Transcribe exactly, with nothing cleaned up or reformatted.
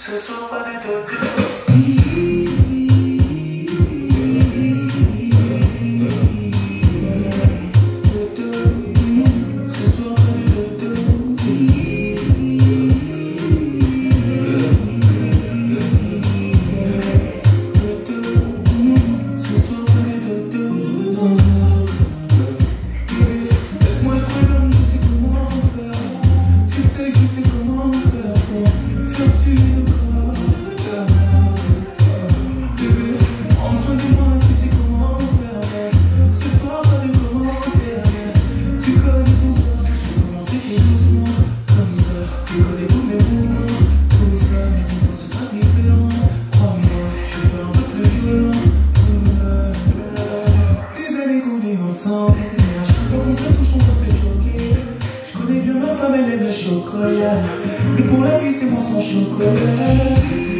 Ce sont pas des dodos. Mais à chaque fois qu'on se touche, on se fait choquer. Je connais bien ma femme, elle aime le chocolat. Et pour la vie, c'est moi son chocolat.